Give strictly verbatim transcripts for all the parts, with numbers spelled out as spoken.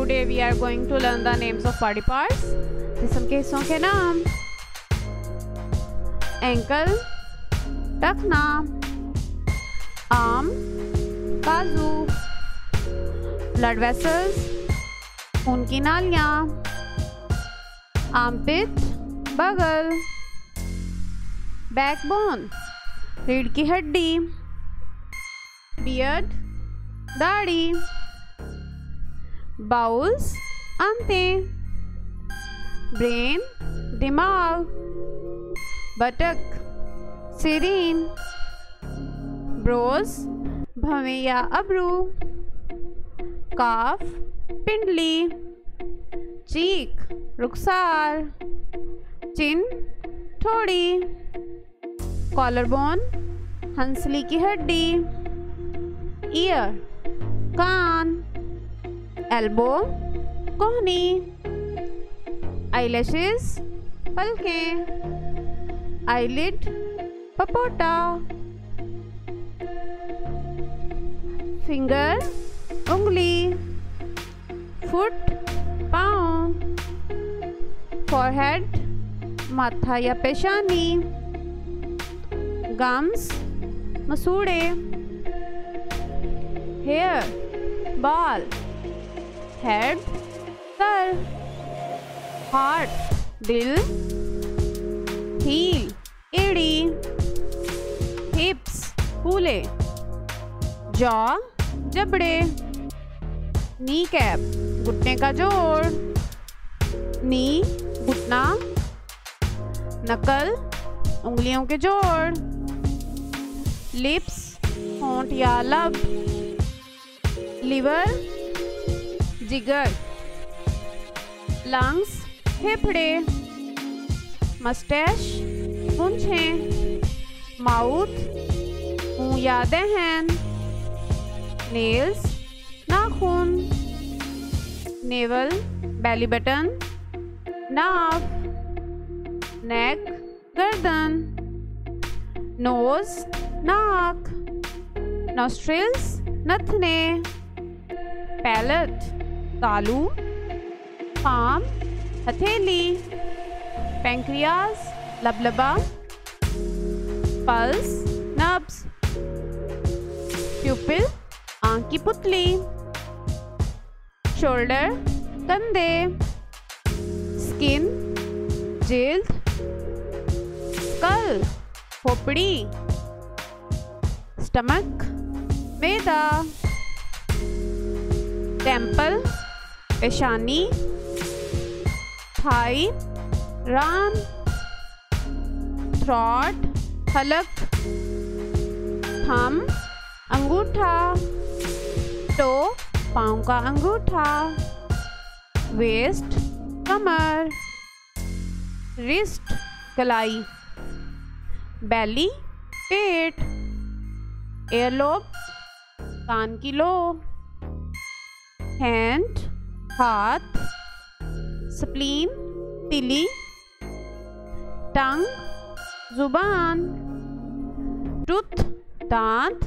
Today we are going to learn the names of body parts. जिस्म के हिस्सों के नाम: एंकल, टखना, आर्म, बाजू, ब्लड वेसल्स, खून की नालियाँ, आर्मपिट, बगल, बैकबोन, रीढ़ की हड्डी, बियर्ड, दाढ़ी, बाउल्स, आंतें, ब्रेन, दिमाग, बटक, सिरीन, ब्रोज, भवें या अब्रू, काफ, पिंडली, चीक, रुखसार, चिन, ठोड़ी, कॉलर बोन, हंसली की हड्डी, ईयर, कान, एल्बो, कोहनी, आईलैशेस, पलकें, आईलिड, पपोटा, फिंगर, उंगली, फुट, पाँव, फॉरहेड, माथा या पेशानी, गम्स, मसूड़े, हेयर, बाल, हेड, सर, हार्ट, दिल, हील, एड़ी, हिप्स, फूले, जॉ, जबड़े, नी कैप, घुटने का जोड़, नी, घुटना, नकल, उंगलियों के जोड़, लिप्स, होंठ या लब, लिवर, जिगर, लंग्स, फेफड़े, मस्टैश, पूंछें, माउथ, मुंह या दहन, नेल्स, नाखून, नेवल, बेली बटन, नाक, नेक, गर्दन, नोज, नाक, नॉस्ट्रिल्स, नथने, पैलेट, तालू, पाम, हथेली, पैंक्रियाज, लबलबा, पल्स, नब्स, प्यूपिल, आँख की पुतली, शोल्डर, कंधे, स्किन, जिल्द, स्कल, खोपड़ी, स्टमक, मैदा, टेम्पल, पेशानी, थाई, रान, थ्रॉट, हलक, थंब, अंगूठा, टो, पाँव का अंगूठा, वेस्ट, कमर, रिस्ट, कलाई, बेली, पेट, एयरलोब, कान की लोब, हैंड, हाथ, स्प्लीन, तिली, टंग, जुबान, टूथ, दांत,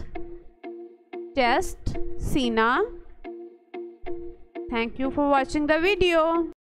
चेस्ट, सीना. Thank you for watching the video.